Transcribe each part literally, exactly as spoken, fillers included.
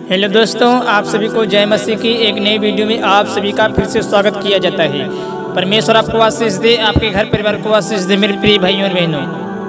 Hello दोस्तों, आप सभी को जय मसीह की एक नई वीडियो में आप सभी का फिर से स्वागत किया जाता है। परमेश्वर आपको आशीष दे, आपके घर परिवार को आशीष दे। मेरे प्रिय भाइयों और बहनों,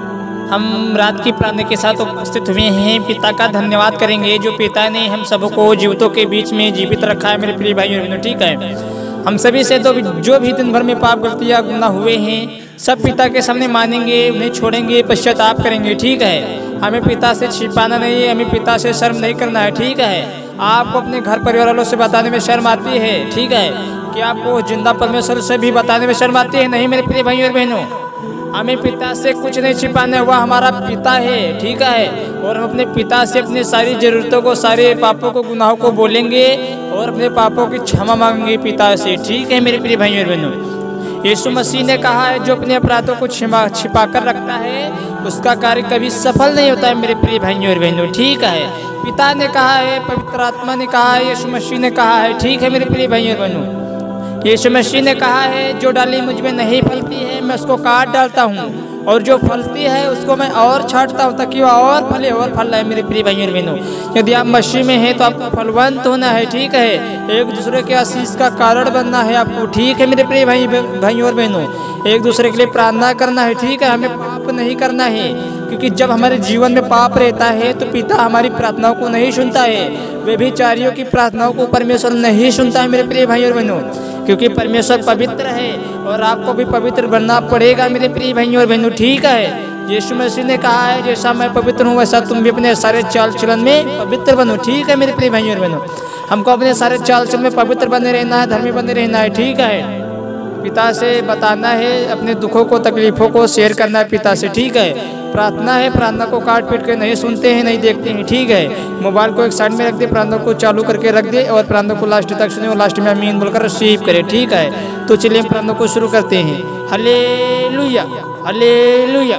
हम रात की प्रार्थना के साथ उपस्थित हुए हैं। पिता का धन्यवाद करेंगे जो पिता ने हम सबको जीवितों के बीच में जीवित रखा है। मेरे प्रिय भाइयों और बहनों, ठीक है, हम सभी से तो जो भी दिन भर में पाप गलतियाँ गुनाह हुए हैं सब पिता के सामने मानेंगे, उन्हें छोड़ेंगे, पश्चाताप करेंगे। ठीक है, हमें पिता से छिपाना नहीं है, हमें पिता से शर्म नहीं करना है। ठीक है, आपको अपने घर परिवार वालों से बताने में शर्म आती है, ठीक है, कि आपको जिंदा परमेश्वर से भी बताने में शर्म आती है? नहीं मेरे प्रिय भाइयों और बहनों, हमें पिता से कुछ नहीं छिपाना है, वह हमारा पिता है। ठीक है, और हम अपने पिता से अपनी सारी जरूरतों को, सारे पापों को, गुनाहों को बोलेंगे और अपने पापों की क्षमा मांगेंगे पिता से। ठीक है मेरे प्रिय भाइयों और बहनों, यीशु मसीह ने कहा है जो अपने अपराधों को छिपा छिपा कर रखता है उसका कार्य कभी सफल नहीं होता है। मेरे प्रिय भाइयों और बहनों, ठीक है, पिता ने कहा है, पवित्र आत्मा ने कहा है, यीशु मसीह ने कहा है। ठीक है मेरे प्रिय भाइयों और बहनों, यीशु मसीह ने कहा है जो डाली मुझ में नहीं फलती है मैं उसको काट डालता हूँ, और जो फलती है उसको मैं और छांटता हूँ ताकि वह और फले और फल रहे। मेरे प्रिय भाइयों और बहनों, यदि आप मसीह में हैं तो आपको फलवंत होना है। ठीक है, एक दूसरे के आशीष का कारण बनना है आपको। ठीक है मेरे प्रिय भाई भाइयों और बहनों, एक दूसरे के लिए प्रार्थना करना है। ठीक है, हमें पाप नहीं करना है, क्योंकि जब हमारे जीवन में पाप रहता है तो पिता हमारी प्रार्थनाओं को नहीं सुनता है, व्यभिचारियों की प्रार्थनाओं को परमेश्वर नहीं सुनता है। मेरे प्रिय भाइयों और बहनों, क्योंकि परमेश्वर पवित्र है और आपको भी पवित्र बनना पड़ेगा मेरे प्रिय भाइयों और बहनों। ठीक है, यीशु मसीह ने कहा है जैसा मैं पवित्र हूँ वैसा तुम भी अपने सारे चाल चलन में पवित्र बनो। ठीक है मेरे प्रिय भाइयों और बहनों, हमको अपने सारे चाल चलन में पवित्र बने रहना है, धर्मी बने रहना है। ठीक है, पिता से बताना है, अपने दुखों को, तकलीफों को शेयर करना है पिता से। ठीक है, प्रार्थना है, प्रार्थना को काट पीट के नहीं सुनते हैं, नहीं देखते हैं। ठीक है, मोबाइल को एक साइड में रख दे, प्रार्थना को चालू करके रख दे और प्रार्थना को लास्ट तक सुने और लास्ट में आमीन बोलकर रिसीव करें। ठीक है, तो चलिए हम प्रार्थना को शुरू करते हैं। Hallelujah hallelujah.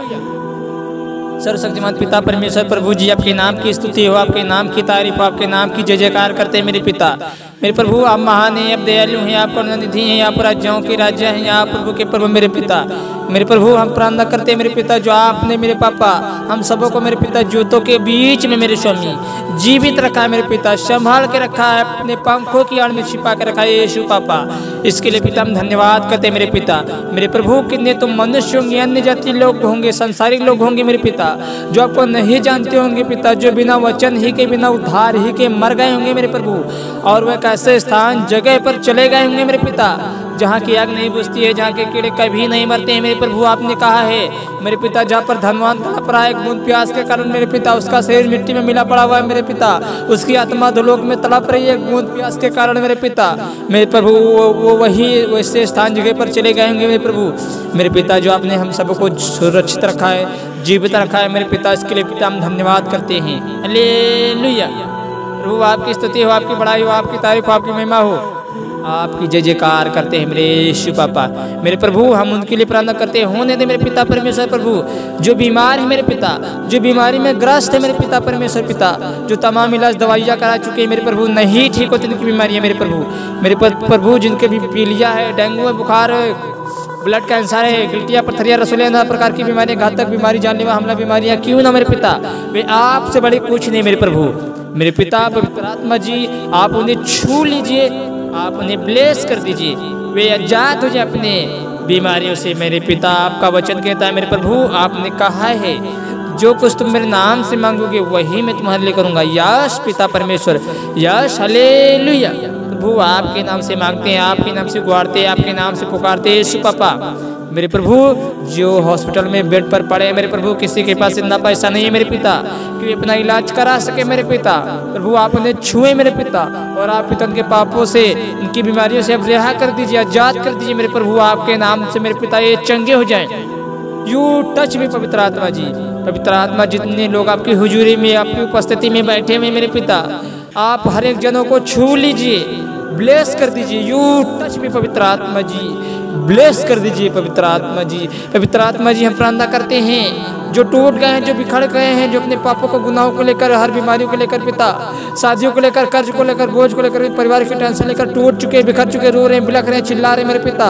सर्वशक्तिमान पिता परमेश्वर प्रभु जी, आपके नाम की स्तुति हो, आपके नाम की तारीफ हो, आपके नाम की जय जयकार करते हैं मेरे पिता। मेरे प्रभु आप महान हैं, आप दयालु हैं, आप करुणानिधि हैं, आप राज्यों के राज्य हैं, आप प्रभु के प्रभु मेरे पिता। मेरे प्रभु हम प्रार्थना करते हैं मेरे पिता, जो आपने मेरे पापा हम सबों को मेरे पिता जूतों के बीच में मेरे स्वामी जीवित रखा है मेरे पिता, संभाल के रखा है, अपने पंखों की आड़ में छिपा के रखा है यीशु पापा। इसके लिए पिता हम धन्यवाद करते हैं मेरे पिता। मेरे प्रभु कितने तुम मनुष्य होंगे, अन्य जाति लोग होंगे, संसारिक लोग होंगे मेरे पिता, जो आपको नहीं जानते होंगे पिता, जो बिना वचन ही के, बिना उद्धार ही के मर गए होंगे मेरे प्रभु, और वह कैसे स्थान जगह पर चले गए होंगे मेरे पिता जहाँ की आग नहीं बुझती है, जहाँ के कीड़े कभी नहीं मरते हैं मेरे प्रभु। आपने कहा है मेरे पिता जहाँ पर धनवान तड़प रहा है एक बूंद प्यास के कारण मेरे पिता, उसका शरीर मिट्टी में मिला पड़ा हुआ है मेरे पिता, उसकी आत्मा धुलोक में तड़प रही है एक बूंद प्यास के कारण मेरे पिता। मेरे प्रभु वो, वो वही वैसे स्थान जगह पर चले गए होंगे मेरे प्रभु। मेरे पिता जो आपने हम सबको सुरक्षित रखा है, जीवित रखा है मेरे पिता, इसके लिए पिता हम धन्यवाद करते हैं। हालेलुया। प्रभु आपकी स्तुति हो, आपकी बड़ाई हो, आपकी तारीफ हो, आपकी महिमा हो, आपकी जय जयकार करते हैं मेरे यीशु पापा। मेरे प्रभु हम उनके लिए प्रार्थना करते हैं, होने दे मेरे पिता परमेश्वर प्रभु, जो बीमार है मेरे पिता, जो बीमारी में ग्रस्त है मेरे पिता परमेश्वर पिता, जो तमाम इलाज दवाइयाँ करा चुके हैं मेरे प्रभु, नहीं ठीक होती उनकी बीमारी है मेरे प्रभु। मेरे प्रभु जिनके भी पीलिया है, डेंगू है, बुखार है, ब्लड कैंसर है, गिल्टिया, पथरिया, रसोलिया, नाना प्रकार की बीमारियाँ, घातक बीमारी, जानलेवा हमला बीमारियाँ क्यों ना मेरे पिता, वे आपसे बड़ी कुछ नहीं मेरे प्रभु। मेरे पिता पवित्र आत्मा जी आप उन्हें छू लीजिए, आप उन्हें ब्लेस कर दीजिए, वे आजाद हो जाए अपने बीमारियों से मेरे पिता। आपका वचन कहता है मेरे प्रभु, आपने कहा है जो कुछ तुम मेरे नाम से मांगोगे वही मैं तुम्हारे लिए करूँगा। यश पिता परमेश्वर, यश हालेलुया। प्रभु आपके नाम से मांगते हैं, आपके नाम से गुहारते हैं, आपके नाम से पुकारते हैं यीशु पापा। मेरे प्रभु जो हॉस्पिटल में बेड पर पड़े हैं मेरे प्रभु, किसी के पास इतना पैसा नहीं है मेरे पिता कि अपना इलाज करा सके मेरे पिता, प्रभु आप उन्हें छुए मेरे पिता, और आप पिता उनके पापों से, उनकी बीमारियों से अब रिहा कर दीजिए, आजाद कर दीजिए मेरे प्रभु। आपके नाम से मेरे पिता ये चंगे हो जाएं। यू टच मी पवित्र आत्मा जी, पवित्र आत्मा जितने लोग आपकी हुजूरी में, आपकी उपस्थिति में बैठे हुए मेरे पिता, आप हर एक जनों को छू लीजिए, ब्लेस कर दीजिए। यू टच मी पवित्र आत्मा जी, ब्लेस कर दीजिए पवित्र आत्मा जी। पवित्र आत्मा जी हम प्रार्थना करते हैं जो टूट गए हैं, जो बिखर गए हैं, जो अपने पापों को, गुनाहों को लेकर, हर बीमारियों को लेकर पिता, शादियों को लेकर, कर्ज को लेकर, बोझ को लेकर, परिवार की टेंशन लेकर टूट चुके, बिखर चुके, रो रहे हैं, बिलख रहे हैं, चिल्ला रहे हैं मेरे पिता।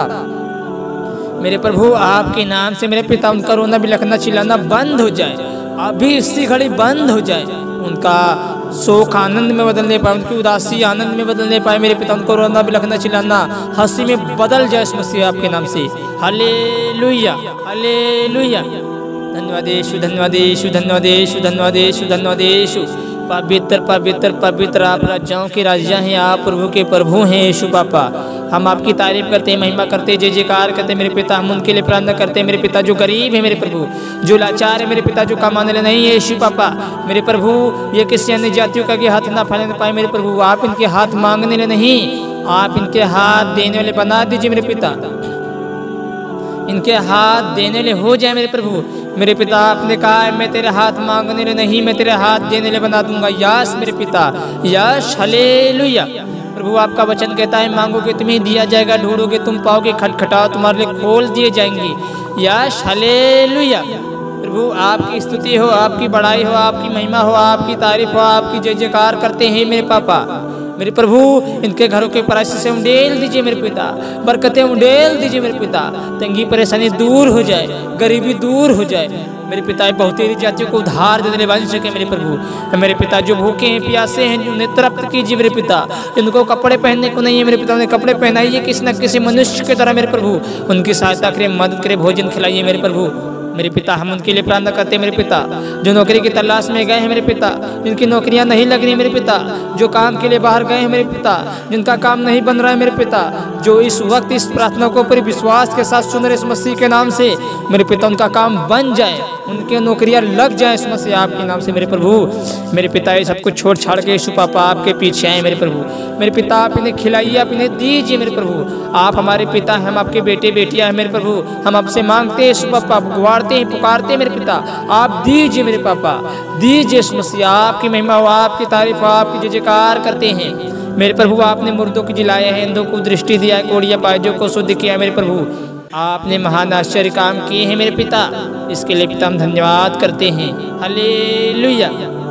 मेरे प्रभु आपके नाम से मेरे पिता उनका रोना, बिलखना, चिल्लाना बंद हो जाए, अभी इसी घड़ी बंद हो जाए। उनका शोक आनंद में बदलने पाए, उनकी उदासी आनंद में बदलने पाए मेरे पिता। उनको रोना बिलखना चिल्लाना हंसी में बदल जाए यीशु मसीह आपके नाम से। Hallelujah hallelujah. धन्यवाद यीशु धन्यवाद यीशु धन्यवाद यीशु धन्यवाद यीशु धन्यवाद यीशु। पवित्र पवित्र पवित्र आप राजाओं के राजा हैं, आप प्रभु के प्रभु हैं यीशु पापा। हम आपकी तारीफ करते हैं, महिमा करते हैं, जय जयकार करते हैं मेरे पिता। हम उनके लिए प्रार्थना करते हैं मेरे पिता जो गरीब है मेरे प्रभु, जो लाचार है मेरे पिता, जो कमाने वाले नहीं है यीशु पापा मेरे प्रभु। ये किसी अन्य जातियों का कि हाथ ना फैलाने पाए मेरे प्रभु। आप इनके हाथ मांगने वाले नहीं, आप इनके हाथ देने वाले बना दीजिए मेरे पिता। इनके हाथ देने वाले हो जाए मेरे प्रभु। मेरे पिता आपने कहा है मैं तेरे हाथ मांगने ले नहीं, मैं तेरे हाथ देने ले बना दूंगा। यस मेरे पिता यस हालेलुया। प्रभु आपका वचन कहता है मांगोगे तुम्हें दिया जाएगा, ढूंढोगे तुम पाओगे, खटखटाओ तुम्हारे लिए खोल दिए जाएंगे। Yes hallelujah. प्रभु आपकी स्तुति हो, आपकी बड़ाई हो, आपकी महिमा हो, आपकी तारीफ हो, आपकी जय जयकार करते हैं मेरे पापा मेरे प्रभु। इनके घरों के परासी से उंडेल दीजिए मेरे पिता, बरकतें उंडेल दीजिए मेरे पिता। तंगी परेशानी दूर हो जाए, गरीबी दूर हो जाए मेरे पिता। बहुत ही जातियों को उधार देने बन सके मेरे प्रभु। मेरे पिता जो भूखे हैं प्यासे हैं उन्हें तृप्त कीजिए मेरे पिता। जिनको कपड़े पहनने को नहीं है मेरे पिता उन्हें कपड़े पहनाइए किसी न किसी मनुष्य की तरह मेरे प्रभु। उनकी सहायता करें, मदद करें, भोजन खिलाइए मेरे प्रभु मेरे पिता। हम उनके लिए प्रार्थना करते हैं मेरे पिता जो नौकरी की तलाश में गए हैं मेरे पिता, जिनकी नौकरियां नहीं लग रही मेरे पिता, जो काम के लिए बाहर गए हैं मेरे पिता, जिनका काम नहीं बन रहा है मेरे पिता, जो इस वक्त इस प्रार्थना को पूरे विश्वास के साथ सुन रहे इस मसीह के नाम से मेरे पिता, उनका काम बन जाए, उनके नौकरियां लग जाए इस मसीह आपके नाम से मेरे प्रभु। मेरे पिता ये सब कुछ छोड़ छाड़ के यीशु पापा आपके पीछे आए मेरे प्रभु। मेरे पिता आप इन्हें खिलाइए, आप इन्हें दीजिए मेरे प्रभु। आप हमारे पिता हैं, हम आपके बेटे बेटियां हैं मेरे प्रभु। हम आपसे मांगते हैं यीशु पापा, गुहारते हैं, पुकारते हैं मेरे पिता। आप दीजिए मेरे पापा, दीजिए यीशु मसीह। आपकी महिमा हो, आपकी तारीफ हो, आपकी जय जयकार करते हैं मेरे प्रभु। आपने मुर्दों को जिलाया है, अंधों को दृष्टि दिया है, कोढ़िया पायजों को शुद्ध किया है मेरे प्रभु। आपने महान आश्चर्य काम किए हैं मेरे पिता, इसके लिए पिता हम धन्यवाद करते हैं। Hallelujah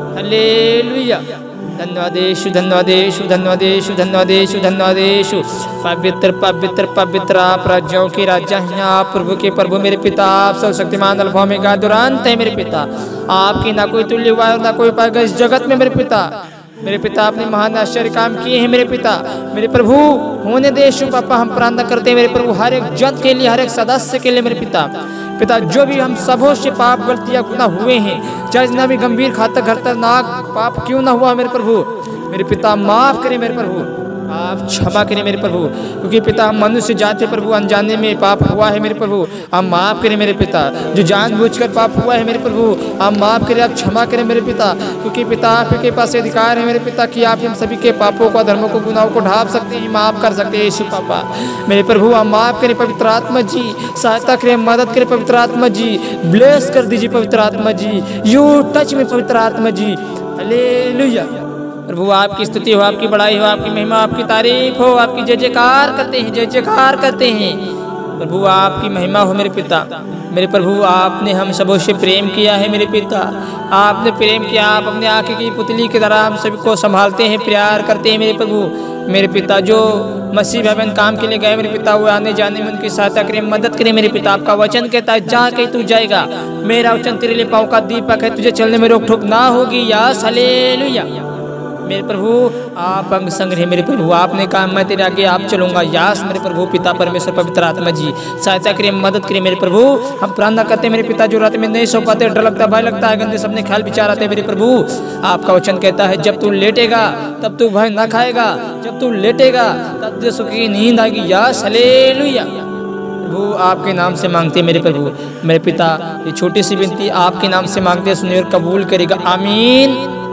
hallelujah. धन्यवाद यीशु धन्यवाद यीशु धन्यवाद यीशु धन्यवाद यीशु धन्यवाद यीशु। पवित्र पवित्र पवित्र आप राज्यों के राजा हैं, आप प्रभु के प्रभु मेरे पिता। आप सर्वशक्तिमान अल्फा ओमेगा दुरांत है मेरे पिता। आपकी ना कोई तुल्य हुआ और ना कोई पाएगा इस जगत में मेरे पिता। मेरे पिता आपने महान आश्चर्य काम किए हैं मेरे पिता। मेरे प्रभु होने दे यीशु पापा, हम प्रार्थना करते हैं मेरे प्रभु हर एक जन के लिए, हर एक सदस्य के लिए मेरे पिता। पिता जो भी हम सबों से पाप गलतियां गुनाह हुए हैं, चाहे जितना भी गंभीर घातक खतरनाक पाप क्यों ना हुआ मेरे प्रभु, मेरे पिता माफ करें मेरे प्रभु, आप क्षमा करें मेरे प्रभु। क्योंकि पिता हम मनुष्य जाते प्रभु अनजाने में पाप हुआ है मेरे प्रभु, आप माफ करें मेरे पिता। जो जानबूझकर पाप हुआ है मेरे प्रभु आप माफ करें, आप क्षमा करें मेरे पिता। क्योंकि पिता आपके पास अधिकार है मेरे पिता कि आप हम सभी के पापों को, धर्मों को, गुनाहों को ढाप सकते हैं, माफ कर सकते हैं यीशु पापा मेरे प्रभु। आप माफ करें पवित्र आत्मा जी, सहायता करें, मदद करें पवित्र आत्मा जी, ब्लेस कर दीजिए पवित्र आत्मा जी, यू टच में पवित्र आत्मा जी। हालेलुया। प्रभु आपकी स्तुति हो, आपकी बड़ाई हो, आपकी महिमा, आपकी तारीफ हो, आपकी जय जयकार करते हैं, जय जयकार करते हैं प्रभु। आपकी महिमा हो मेरे पिता। मेरे प्रभु आपने हम सबों से प्रेम किया है मेरे पिता, आपने प्रेम किया। आप अपने आंखें की पुतली की तरह हम सभी को संभालते हैं, प्यार करते हैं मेरे प्रभु। मेरे पिता जो मसीह भवन काम के लिए गए मेरे पिता, वो आने जाने में उनकी सहायता करें, मदद करें मेरे पिता। आपका वचन कहता है जहाँ कहीं तू जाएगा मेरा वचन तेरे लिए पाँव का दीपक है, तुझे चलने में रोक टोक ना होगी। Yes hallelujah. मेरे प्रभु आप अंग संग रहे मेरे प्रभु, आपने कहा मैं तेरे आगे आप चलूंगा। यास मेरे प्रभु पिता परमेश्वर पवित्र आत्मा जी सहायता करें, मदद करें मेरे प्रभु। हम प्रार्थना करते हैं मेरे पिता जो रात में नहीं सो पाते, डर लगता, भय लगता है, गंदे सपने ख्याल विचार आते हैं मेरे प्रभु। आपका वचन कहता है जब तू लेटेगा तब तू भय ना खाएगा, जब तू लेटेगा तब तुझे सुख की नींद आएगी। यास हालेलुया। प्रभु आपके नाम से मांगते मेरे प्रभु। मेरे पिता ये छोटी सी विनती आपके नाम से मांगते, सुनिए और कबूल करेगा। आमीन।